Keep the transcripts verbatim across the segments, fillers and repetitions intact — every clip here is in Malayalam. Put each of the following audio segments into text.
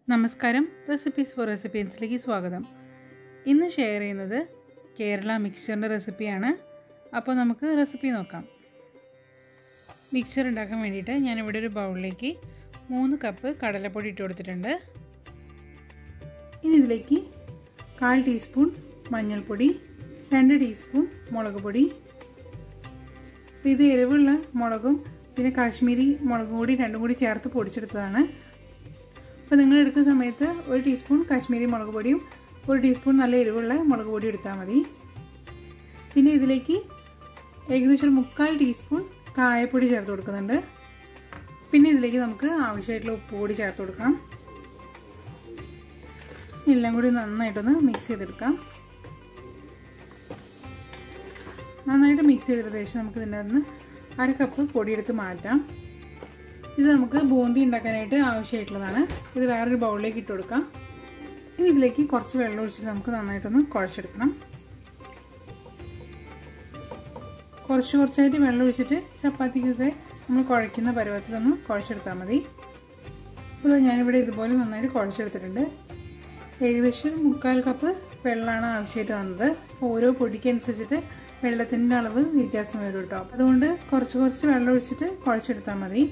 നമസ്കാരം, റെസിപ്പീസ് ഫോർ റെസിപ്പീൻസിലേക്ക് സ്വാഗതം. ഇന്ന് ഷെയർ ചെയ്യുന്നത് കേരള മിക്സ്ചറിൻ്റെ റെസിപ്പിയാണ്. അപ്പോൾ നമുക്ക് റെസിപ്പി നോക്കാം. മിക്സ്ചർ ഉണ്ടാക്കാൻ വേണ്ടിയിട്ട് ഞാനിവിടെ ഒരു ബൗളിലേക്ക് മൂന്ന് കപ്പ് കടലപ്പൊടി ഇട്ട് കൊടുത്തിട്ടുണ്ട്. ഇനി ഇതിലേക്ക് കാൽ ടീസ്പൂൺ മഞ്ഞൾപ്പൊടി, രണ്ട് ടീസ്പൂൺ മുളക് പൊടി. ഇത് എരിവുള്ള മുളകും പിന്നെ കാശ്മീരി മുളകും കൂടി രണ്ടും കൂടി ചേർത്ത് പൊടിച്ചെടുത്തതാണ്. അപ്പോൾ നിങ്ങൾ എടുക്കുന്ന സമയത്ത് ഒരു ടീസ്പൂൺ കാശ്മീരി മുളക് പൊടിയും ഒരു ടീസ്പൂൺ നല്ല എരിവുള്ള മുളക് പൊടി എടുത്താൽ മതി. പിന്നെ ഇതിലേക്ക് ഏകദേശം ഒരു മുക്കാൽ ടീസ്പൂൺ കായപ്പൊടി ചേർത്ത് കൊടുക്കുന്നുണ്ട്. പിന്നെ ഇതിലേക്ക് നമുക്ക് ആവശ്യമായിട്ടുള്ള ഉപ്പ് കൂടി ചേർത്ത് കൊടുക്കാം. എല്ലാം കൂടി നന്നായിട്ടൊന്ന് മിക്സ് ചെയ്തെടുക്കാം. നന്നായിട്ട് മിക്സ് ചെയ്തെടുത്ത ശേഷം നമുക്ക് ഇതിൻ്റെ നിന്ന് അര കപ്പ് പൊടിയെടുത്ത് മാറ്റാം. ഇത് നമുക്ക് ബൂന്തി ഉണ്ടാക്കാനായിട്ട് ആവശ്യമായിട്ടുള്ളതാണ്. ഇത് വേറൊരു ബൗളിലേക്ക് ഇട്ട് കൊടുക്കാം. ഇനി ഇതിലേക്ക് കുറച്ച് വെള്ളം ഒഴിച്ചിട്ട് നമുക്ക് നന്നായിട്ടൊന്ന് കുഴച്ചെടുക്കണം. കുറച്ച് കുറച്ചായിട്ട് വെള്ളം ഒഴിച്ചിട്ട് ചപ്പാത്തിക്കൊക്കെ നമ്മൾ കുഴയ്ക്കുന്ന പരുവത്തിലൊന്ന് കുഴച്ചെടുത്താൽ മതി. അപ്പോൾ ഞാനിവിടെ ഇതുപോലെ നന്നായിട്ട് കുഴച്ചെടുത്തിട്ടുണ്ട്. ഏകദേശം മുക്കാൽ കപ്പ് വെള്ളമാണ് ആവശ്യമായിട്ട് വന്നത്. ഓരോ പൊടിക്കനുസരിച്ചിട്ട് വെള്ളത്തിൻ്റെ അളവ് വ്യത്യാസം വരും കേട്ടോ. അതുകൊണ്ട് കുറച്ച് കുറച്ച് വെള്ളം ഒഴിച്ചിട്ട് കുഴച്ചെടുത്താൽ മതി.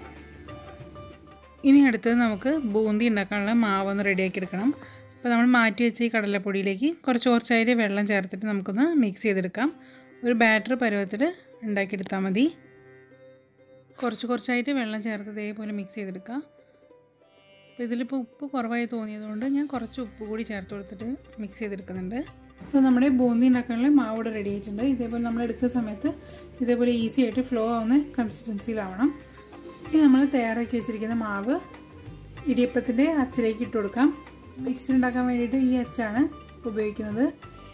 ഇനി അടുത്തത് നമുക്ക് ബൂന്തി ഉണ്ടാക്കാനുള്ള മാവ് ഒന്ന് റെഡിയാക്കി എടുക്കണം. അപ്പോൾ നമ്മൾ മാറ്റി വെച്ച ഈ കടലപ്പൊടിയിലേക്ക് കുറച്ച് കുറച്ചായിട്ട് വെള്ളം ചേർത്തിട്ട് നമുക്കൊന്ന് മിക്സ് ചെയ്തെടുക്കാം. ഒരു ബാറ്റർ പരുവത്തിൽ ഉണ്ടാക്കിയെടുത്താൽ മതി. കുറച്ച് കുറച്ചായിട്ട് വെള്ളം ചേർത്ത് ഇതേപോലെ മിക്സ് ചെയ്തെടുക്കാം. അപ്പോൾ ഇതിലിപ്പോൾ ഉപ്പ് കുറവായി തോന്നിയതുകൊണ്ട് ഞാൻ കുറച്ച് ഉപ്പ് കൂടി ചേർത്ത് കൊടുത്തിട്ട് മിക്സ് ചെയ്തെടുക്കുന്നുണ്ട്. അപ്പോൾ നമ്മുടെ ബൂന്തി ഉണ്ടാക്കാനുള്ള മാവ് ഇവിടെ റെഡി ആയിട്ടുണ്ട്. ഇതേപോലെ നമ്മൾ എടുക്കുന്ന സമയത്ത് ഇതേപോലെ ഈസി ആയിട്ട് ഫ്ലോ ആവുന്ന കൺസിസ്റ്റൻസിയിലാവണം. ഇനി നമ്മൾ തയ്യാറാക്കി വെച്ചിരിക്കുന്ന മാവ് ഇടിയപ്പത്തിൻ്റെ അച്ചിലേക്ക് ഇട്ട് കൊടുക്കാം. മിക്സർ ഉണ്ടാക്കാൻ വേണ്ടിയിട്ട് ഈ അച്ചാണ് ഉപയോഗിക്കുന്നത്.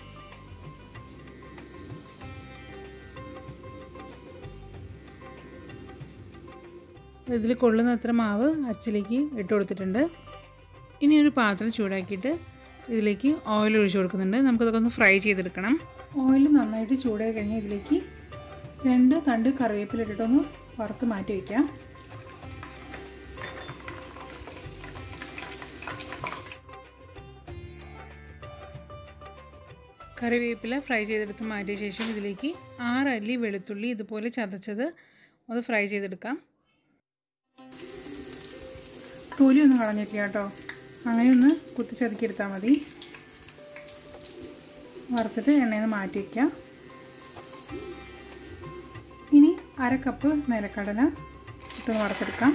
ഇതിൽ കൊള്ളുന്ന അത്ര മാവ് അച്ചിലേക്ക് ഇട്ട് കൊടുത്തിട്ടുണ്ട്. ഇനി ഒരു പാത്രം ചൂടാക്കിയിട്ട് ഇതിലേക്ക് ഓയിൽ ഒഴിച്ച് കൊടുക്കുന്നുണ്ട്. നമുക്കിതൊക്കെ ഒന്ന് ഫ്രൈ ചെയ്തെടുക്കണം. ഓയിൽ നന്നായിട്ട് ചൂടായി കഴിഞ്ഞാൽ ഇതിലേക്ക് രണ്ട് തണ്ട് കറിവേപ്പില ഇട്ടിട്ടൊന്ന് വറുത്ത് മാറ്റി വയ്ക്കാം. കറിവേപ്പില ഫ്രൈ ചെയ്തെടുത്ത് മാറ്റിയ ശേഷം ഇതിലേക്ക് ആറ് അല്ലി വെളുത്തുള്ളി ഇതുപോലെ ചതച്ചത് ഒന്ന് ഫ്രൈ ചെയ്തെടുക്കാം. തൊലി ഒന്നും കളഞ്ഞിട്ടില്ല കേട്ടോ. അങ്ങനെ ഒന്ന് കുത്തി ചതുക്കിയെടുത്താൽ മതി. വറുത്തിട്ട് എണ്ണയിൽ നിന്ന് മാറ്റി വയ്ക്കാം. ഇനി അര കപ്പ് നിലക്കടല ഇട്ടൊന്ന് വറുത്തെടുക്കാം.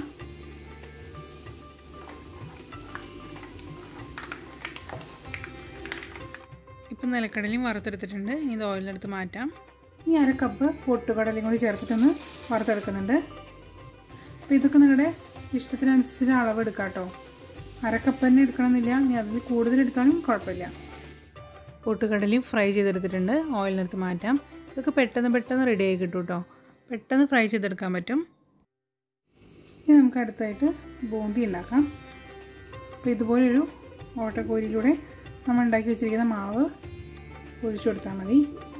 ഇപ്പം നിലക്കടലയും വറുത്തെടുത്തിട്ടുണ്ട്. ഇനി ഇത് ഓയിലെടുത്ത് മാറ്റാം. ഇനി അര കപ്പ് പൊട്ടുകടലയും കൂടി ചേർത്തിട്ടൊന്ന് വറുത്തെടുക്കുന്നുണ്ട്. അപ്പോൾ ഇതൊക്കെ നിങ്ങളുടെ ഇഷ്ടത്തിനനുസരിച്ച് അളവ് എടുക്കാം കേട്ടോ. അരക്കപ്പ് തന്നെ എടുക്കണമെന്നില്ല. ഇനി അതിൽ കൂടുതൽ എടുത്താലും കുഴപ്പമില്ല. പൊട്ടുകടലയും ഫ്രൈ ചെയ്തെടുത്തിട്ടുണ്ട്. ഓയിലിനടുത്ത് മാറ്റാം. ഇതൊക്കെ പെട്ടെന്ന് പെട്ടെന്ന് റെഡി ആയി കിട്ടും കേട്ടോ. പെട്ടെന്ന് ഫ്രൈ ചെയ്തെടുക്കാൻ പറ്റും. ഇനി നമുക്ക് അടുത്തായിട്ട് ബൂന്തി ഉണ്ടാക്കാം. അപ്പോൾ ഇതുപോലൊരു ഓട്ടക്കോരിയിലൂടെ നമ്മൾ ഉണ്ടാക്കി വെച്ചിരിക്കുന്ന മാവ് ഒഴിച്ചു കൊടുത്താൽ മതി.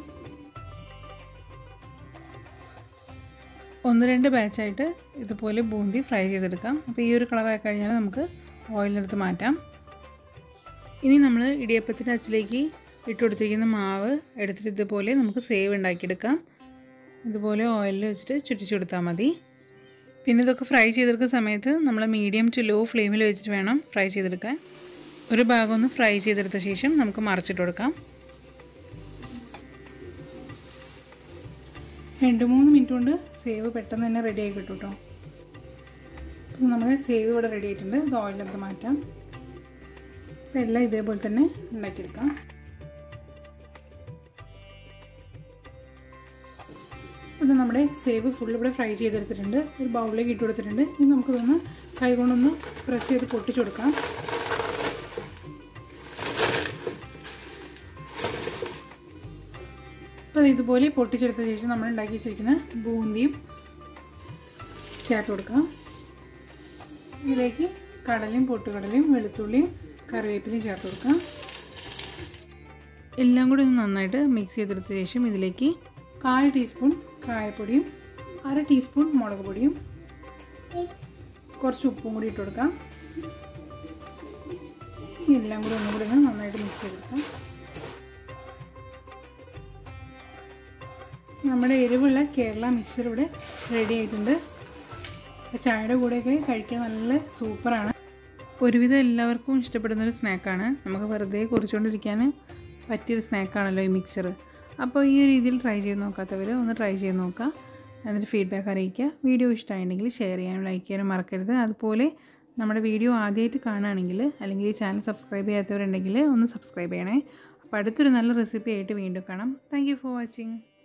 ഒന്ന് രണ്ട് ബാച്ചായിട്ട് ഇതുപോലെ ബൂന്തി ഫ്രൈ ചെയ്തെടുക്കാം. അപ്പോൾ ഈ ഒരു കളറായി കഴിഞ്ഞാൽ നമുക്ക് ഓയിലിനെടുത്ത് മാറ്റാം. ഇനി നമ്മൾ ഇടിയപ്പത്തിൻ്റെ അച്ചിലേക്ക് ഇട്ട് കൊടുത്തിരിക്കുന്ന മാവ് എടുത്തിട്ട് ഇതുപോലെ നമുക്ക് സേവ് ഉണ്ടാക്കിയെടുക്കാം. ഇതുപോലെ ഓയിലിൽ വെച്ചിട്ട് ചുറ്റിച്ചു കൊടുത്താൽ മതി. പിന്നെ ഇതൊക്കെ ഫ്രൈ ചെയ്തെടുക്കുന്ന സമയത്ത് നമ്മൾ മീഡിയം ടു ലോ ഫ്ലെയിമിൽ വെച്ചിട്ട് വേണം ഫ്രൈ ചെയ്തെടുക്കാൻ. ഒരു ഭാഗം ഒന്ന് ഫ്രൈ ചെയ്തെടുത്ത ശേഷം നമുക്ക് മറിച്ചിട്ട് കൊടുക്കാം. രണ്ട് മൂന്ന് മിനിറ്റ് കൊണ്ട് സേവ് പെട്ടെന്ന് തന്നെ റെഡി ആയി കിട്ടും കേട്ടോ. അപ്പോൾ നമ്മുടെ സേവ് ഇവിടെ റെഡി ആയിട്ടുണ്ട്. ഇത് ഓയിലിലേക്ക് മാറ്റാം. അപ്പോൾ എല്ലാം ഇതേപോലെ തന്നെ ഉണ്ടാക്കിയെടുക്കാം. ഇത് നമ്മുടെ സേവ് ഫുൾ ഇവിടെ ഫ്രൈ ചെയ്തെടുത്തിട്ടുണ്ട്. ഒരു ബൗളിലേക്ക് ഇട്ട് കൊടുത്തിട്ടുണ്ട്. ഇനി നമുക്കിതൊന്ന് കൈ കൊണ്ടൊന്ന് പ്രസ് ചെയ്ത് പൊട്ടിച്ചു കൊടുക്കാം. അപ്പോൾ ഇതുപോലെ പൊട്ടിച്ചെടുത്ത ശേഷം നമ്മൾ ഉണ്ടാക്കി വെച്ചിരിക്കുന്ന ബൂന്തിയും ചേർത്ത് കൊടുക്കാം. ഇതിലേക്ക് കടലയും പൊട്ടുകടലയും വെളുത്തുള്ളിയും കറിവേപ്പിലയും ചേർത്ത് കൊടുക്കാം. എല്ലാം കൂടി ഒന്ന് നന്നായിട്ട് മിക്സ് ചെയ്തെടുത്ത ശേഷം ഇതിലേക്ക് കാൽ ടീസ്പൂൺ കായപ്പൊടിയും അര ടീസ്പൂൺ മുളക് പൊടിയും കുറച്ച് ഉപ്പും കൂടി ഇട്ട് കൊടുക്കാം. എല്ലാം കൂടി ഒന്നും കൂടി ഒന്ന് നന്നായിട്ട് മിക്സ് ചെയ്തെടുക്കാം. നമ്മുടെ എരിവുള്ള കേരള മിക്സർ ഇവിടെ റെഡി ആയിട്ടുണ്ട്. ചായയുടെ കൂടെയൊക്കെ കഴിക്കാൻ നല്ല സൂപ്പറാണ്. ഒരുവിധം എല്ലാവർക്കും ഇഷ്ടപ്പെടുന്നൊരു സ്നാക്കാണ്. നമുക്ക് വെറുതെ കുറിച്ചുകൊണ്ടിരിക്കാൻ പറ്റിയൊരു സ്നാക്കാണല്ലോ ഈ മിക്സർ. അപ്പോൾ ഈ ഒരു രീതിയിൽ ട്രൈ ചെയ്ത് നോക്കാത്തവർ ഒന്ന് ട്രൈ ചെയ്ത് നോക്കുക. എന്നിട്ട് ഫീഡ്ബാക്ക് അറിയിക്കുക. വീഡിയോ ഇഷ്ടമായിട്ടുണ്ടെങ്കിൽ ഷെയർ ചെയ്യാനും ലൈക്ക് ചെയ്യാനും മറക്കരുത്. അതുപോലെ നമ്മുടെ വീഡിയോ ആദ്യമായിട്ട് കാണുകയാണെങ്കിൽ അല്ലെങ്കിൽ ഈ ചാനൽ സബ്സ്ക്രൈബ് ചെയ്യാത്തവരുണ്ടെങ്കിൽ ഒന്ന് സബ്സ്ക്രൈബ് ചെയ്യണേ. അപ്പോൾ അടുത്തൊരു നല്ല റെസിപ്പി ആയിട്ട് വീണ്ടും കാണാം. Thank you for watching.